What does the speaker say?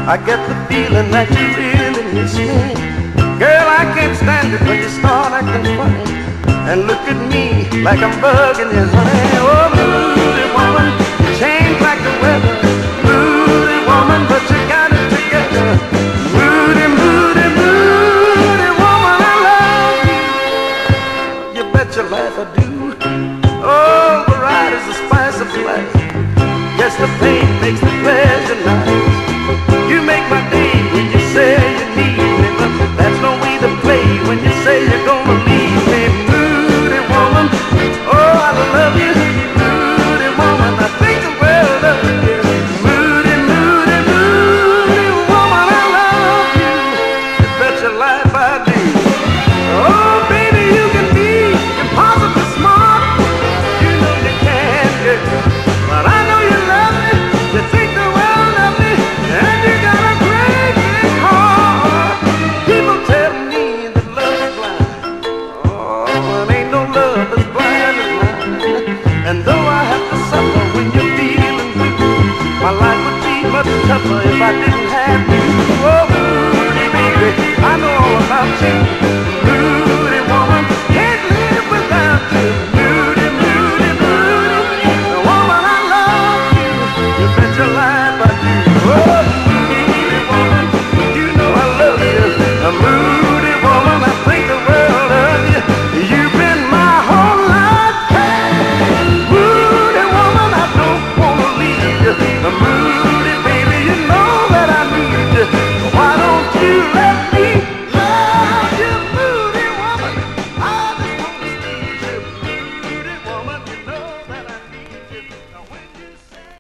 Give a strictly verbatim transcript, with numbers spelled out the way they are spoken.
I get the feeling that you really miss me. Girl, I can't stand it when you start acting funny and look at me like I'm bugging you, honey. Oh, moody woman, you change like the weather. Moody woman, but you got it together. Moody, moody, moody woman, I love you. You bet your life I do. Oh, the ride is the spice of life. Yes, the pain makes the pleasure nice. You make my day when you say you need me, but that's no way to play when you say you're gonna leave me. Moody woman, oh, I love you. Moody woman, I think the world of you. Moody, moody, moody woman, I love you. You bet your life I do. Oh, baby, you can be impossibly smart. You know you can, girl, but I know you love me. You think the world of me, and you got a great big heart. People tell me that love is blind. Oh, it ain't no love as blind as mine. And though I have to suffer when you're feeling blue, my life would be much tougher if I didn't have you. Oh, Moody, baby, I know all about you. Moody woman, can't live without you. Moody, moody, moody, the woman I love you. You bet your life